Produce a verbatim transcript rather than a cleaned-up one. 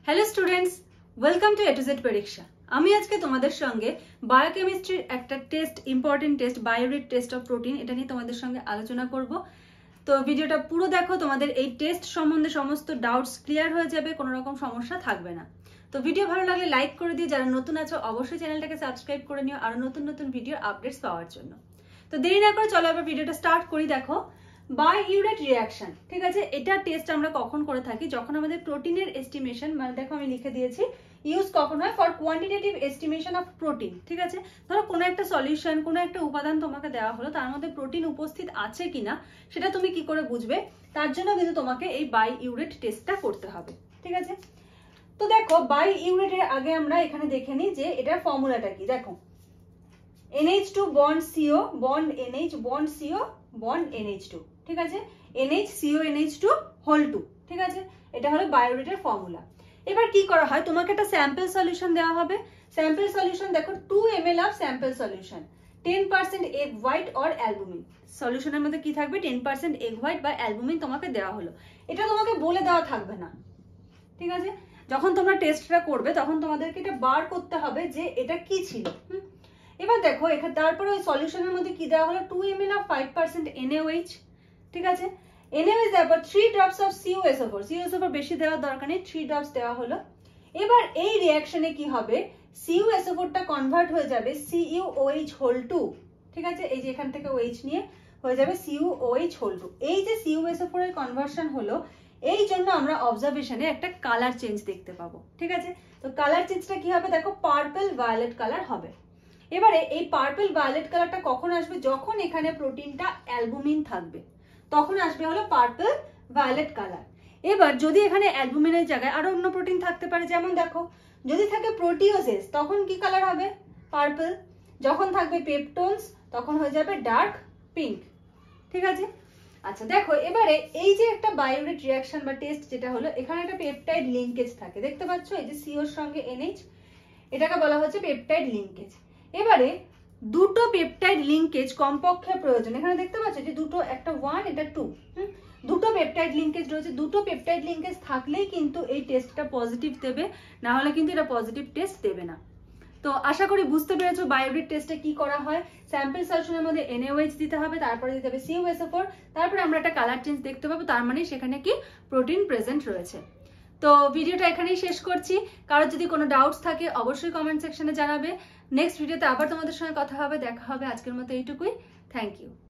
Hello students, welcome to A to Z পরীক্ষা। আমি আজকে তোমাদের সঙ্গে বায়োকেমিস্ট্রির একটা test, important test, biuret test of protein, এটা নিয়ে তোমাদের সঙ্গে আলোচনা করব। তো ভিডিওটা পুরো দেখো, তোমাদের এই টেস্ট সম্বন্ধে সমস্ত ডাউটস ক্লিয়ার হয়ে যাবে, কোনো রকম সমস্যা থাকবে না। তো ভিডিও ভালো লাগলে লাইক করে দিও, যারা নতুন আছো অবশ্যই চ্যানেলটাকে সাবস্ক্রাইব করে নিও আরো নতুন নতুন ভিডিও আপডেটস পাওয়ার জন্য। তো দেরি না করে চলো এবার ভিডিওটা স্টার্ট করি। দেখো, বায়োইউরেট রিঅ্যাকশন, ঠিক আছে, এটা টেস্ট আমরা কখন করে থাকি? যখন আমাদের প্রোটিনের এস্টিমেশন, মানে দেখো আমি লিখে দিয়েছি, ইউজ কখন হয় for quantitative estimation of protein. ঠিক আছে, ধরো কোনো একটা সলিউশন, কোনো একটা উপাদান তোমাকে দেওয়া হলো, তার মধ্যে প্রোটিন উপস্থিত আছে কিনা সেটা তুমি কি করে বুঝবে? তার জন্য কিন্তু তোমাকে এই বায়োইউরেট টেস্টটা করতে হবে। ঠিক আছে, তো দেখো বায়োইউরেটের আগে আমরা এখানে দেখে নিই যে এটার ফর্মুলাটা কি। দেখো, N H two bond CO bond N H bond CO bond N H two, ঠিক আছে, N H C O N H two whole two, ঠিক আছে, এটা হলো বায়োইউরেটের ফর্মুলা। এবার কি করা হয়, তোমাকে একটা স্যাম্পল সলিউশন দেওয়া হবে। স্যাম্পল সলিউশন দেখো, two M L of sample solution, ten percent egg white or albumin. সলিউশনের মধ্যে কি থাকবে? টেন পার্সেন্ট এগ হোয়াইট বা অ্যালবুমিন তোমাকে দেওয়া হলো। এটা তোমাকে বলে দেওয়া থাকবে না, ঠিক আছে। যখন তোমরা টেস্টটা করবে তখন তোমাদেরকে এটা বার করতে হবে যে এটা কি ছিল। হুম, এবার দেখো এখানে তারপরে ওই সলিউশনের মধ্যে কি দেওয়া হলো, two M L of five percent N A O H, ঠিক আছে, এন এ ও এইচ দেওয়ার পর three drops of C O S O four, C O S O four বেশি দেওয়ার দরকার নেই, থ্রি ড্রপস দেওয়া হলো। এবার এই রিঅ্যাকশনে কি হবে, C O S O four টা কনভার্ট হয়ে যাবে C U O H whole two, ঠিক আছে, এই যে এখান থেকে ওএইচ নিয়ে হয়ে যাবে C U O H whole two. এই যে C O S O four এর কনভার্সন হলো, এই জন্য আমরা অবজারভেশনে একটা কালার চেঞ্জ দেখতে পাবো। ঠিক আছে, তো কালার চেঞ্জটা কি হবে? দেখো, পার্পল ভায়োলেট কালার হবে। এবারে এই পার্পল ভায়োলেট কালারটা কখন আসবে? যখন এখানে প্রোটিনটা অ্যালবুমিন থাকবে, তখন আসবে হলো পার্পল ভায়োলেট কালার। এবার যদি এখানে অ্যালবুমিনের জায়গায় আরো অন্য প্রোটিন থাকতে পারে, যেমন দেখো যদি থাকে প্রোটিওসেস, তখন কি কালার হবে? পার্পল। যখন থাকবে পেপটোনস, তখন হয়ে যাবে ডার্ক পিঙ্ক। ঠিক আছে, আচ্ছা দেখো এবারে এই যে একটা বায়োইউরেট রিঅ্যাকশন বা টেস্ট যেটা হলো, এখানে একটা পেপটাইড লিঙ্কেজ থাকে, দেখতে পাচ্ছ এই যে সিওর সঙ্গে এনএইচ, এটাকে বলা হচ্ছে পেপটাইড লিঙ্কেজ। এবারে দুটো পেপটাইড লিঙ্কেজ কমপক্ষে প্রয়োজন, এখানে দেখতে পাচ্ছ যে দুটো, একটা ওয়ান এটা টু, দুটো পেপটাইড লিঙ্কেজ রয়েছে। দুটো পেপটাইড লিঙ্কেজ থাকলেই কিন্তু এই টেস্টটা পজিটিভ দেবে, না হলে কিন্তু এটা পজিটিভ টেস্ট দেবে না। তো আশা করি বুঝতে পেরেছো বায়োইউরেট টেস্টে কি করা হয়। স্যাম্পল সলিউশনের মধ্যে এন এ ও এইচ দিতে হবে, তারপরে দিতে হবে C O S O four, তারপরে আমরা একটা কালার চেঞ্জ দেখতে পাবো, তার মানে সেখানে কি প্রোটিন প্রেজেন্ট রয়েছে। তো ভিডিওটা এখানেই শেষ করছি। কারোর যদি কোনো ডাউটস থাকে অবশ্যই কমেন্ট সেকশনে জানাবে। নেক্সট ভিডিওতে আবার তোমাদের সঙ্গে কথা হবে, দেখা হবে। আজকের মতো এইটুকুই। Thank you.